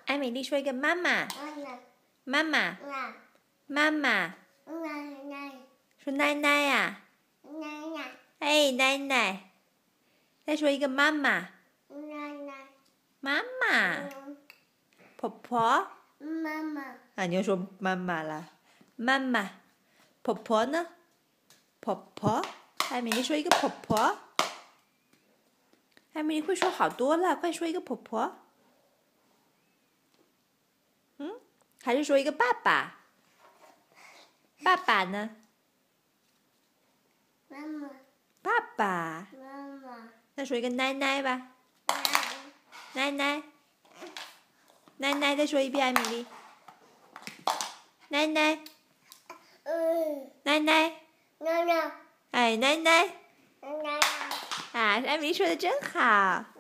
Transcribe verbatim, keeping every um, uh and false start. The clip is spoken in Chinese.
艾米丽说一个妈妈，妈妈，妈妈，说奶奶呀，哎，奶奶。再说一个妈妈，妈妈，婆婆， 妈妈， 啊，你又说妈妈了，妈妈，婆婆呢？婆婆，艾米丽说一个婆婆，艾米丽会说好多了，快说一个婆婆。嗯，还是说一个爸爸？爸爸呢？ 妈妈， 爸爸。 妈妈， 再说一个奶奶吧，奶奶，奶奶，再说一遍，艾米丽，奶奶， 嗯， 奶奶， 奶奶， 哎，奶奶， 奶奶。 啊，艾米丽说的真好。